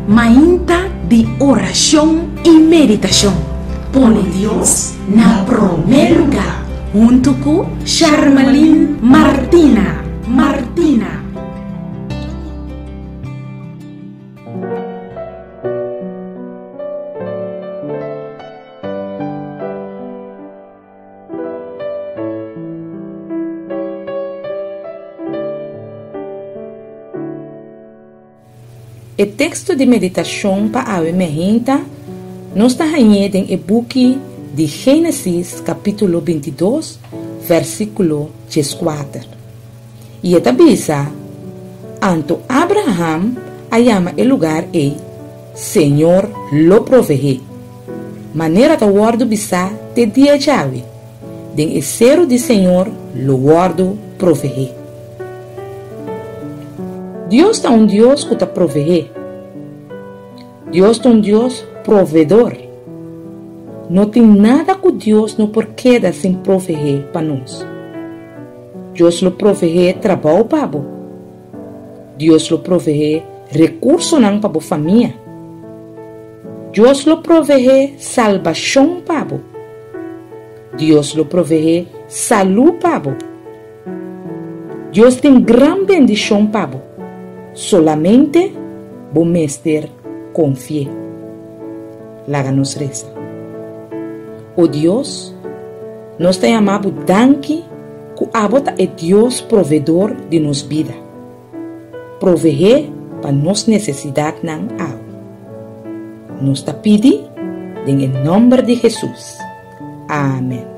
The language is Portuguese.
Mainta de oração e meditação. Põe Deus na primeiro lugar. Junto com Charmalin Martina. O texto de meditação para a emergência nos está ganhando em book de Gênesis, capítulo 22, versículo 14. E esta bisa, anto Abraham llama el lugar Senhor lo provee. Maneira da guardo bisa te dia chave. Den esero de Senhor lo guardo provee. Deus é Deus que te provee. Deus é Deus provedor. Não tem nada que Deus não por queda sem proveer para nós. Deus lo provee trabalho para você. Deus lo provee recurso para a família. Deus lo provee salvação para você. Deus lo provee saúde para você. Deus tem grande bendição para você. Solamente vos mestre confie. Láganos reza. O Deus nos te amamos danke que abota é Deus provedor de nos vida. Proveer para nos necessidade nan ao. Nos te pedi em nome de Jesus. Amém.